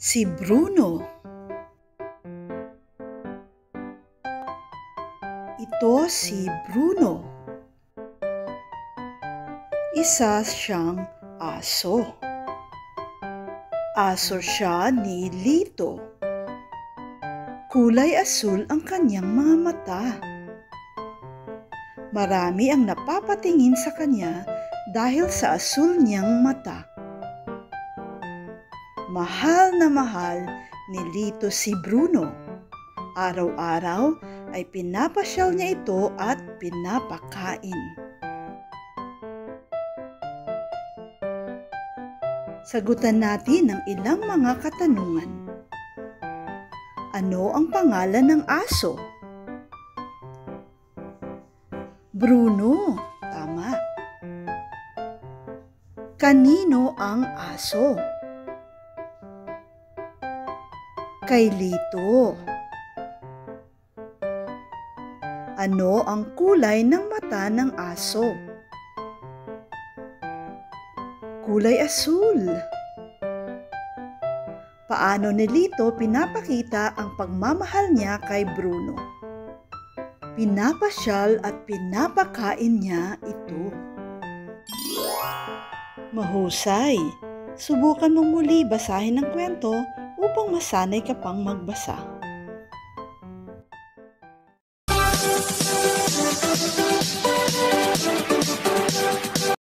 Si Bruno. Ito si Bruno. Isa siyang aso. Aso siya ni Lito. Kulay asul ang kanyang mga mata. Marami ang napapatingin sa kanya dahil sa asul niyang mata. Mahal na mahal ni Lito si Bruno. Araw-araw ay pinapasyal niya ito at pinapakain. Sagutan natin ang ilang mga katanungan. Ano ang pangalan ng aso? Bruno, tama. Kanino ang aso? Kay Lito. Ano ang kulay ng mata ng aso? Kulay asul. Paano ni Lito pinapakita ang pagmamahal niya kay Bruno? Pinapasyal at pinapakain niya ito. Mahusay! Subukan mong muli basahin ang kwento upang masanay ka pang magbasa.